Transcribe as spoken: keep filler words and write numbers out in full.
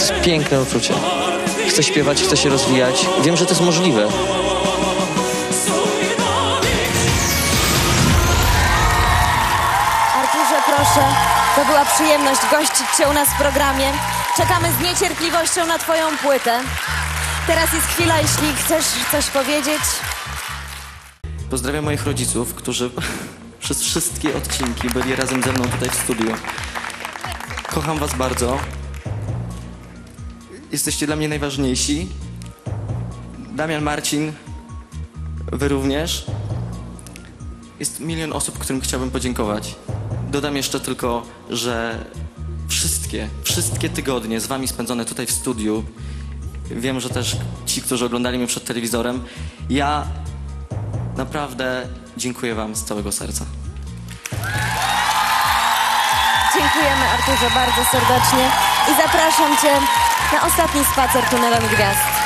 jest piękne uczucie. Chcę śpiewać, chcę się rozwijać. Wiem, że to jest możliwe. Arturze, proszę, to była przyjemność gościć Cię u nas w programie. Czekamy z niecierpliwością na Twoją płytę. Teraz jest chwila, jeśli chcesz coś powiedzieć. Pozdrawiam moich rodziców, którzy przez wszystkie odcinki byli razem ze mną tutaj w studiu. Kocham was bardzo. Jesteście dla mnie najważniejsi. Damian, Marcin, wy również. Jest milion osób, którym chciałbym podziękować. Dodam jeszcze tylko, że wszystkie, wszystkie tygodnie z wami spędzone tutaj w studiu, wiem, że też ci, którzy oglądali mnie przed telewizorem, ja naprawdę dziękuję wam z całego serca. Dziękujemy, Arturze, bardzo serdecznie i zapraszam Cię na ostatni spacer tunelem gwiazd.